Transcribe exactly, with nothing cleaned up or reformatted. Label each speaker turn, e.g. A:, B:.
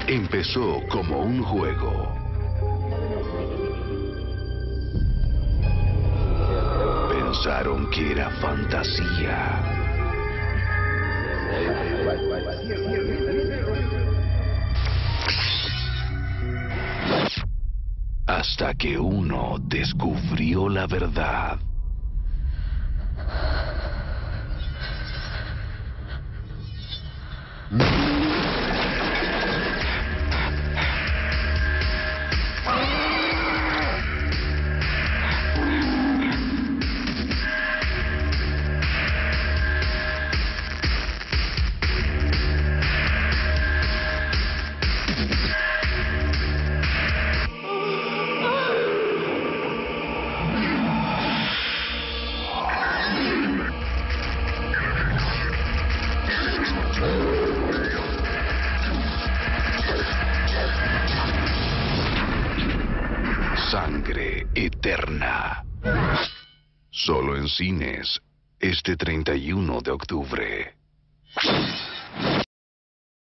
A: Empezó como un juego. Pensaron que era fantasía. Hasta que uno descubrió la verdad. Sangre eterna. Solo en cines este treinta y uno de octubre.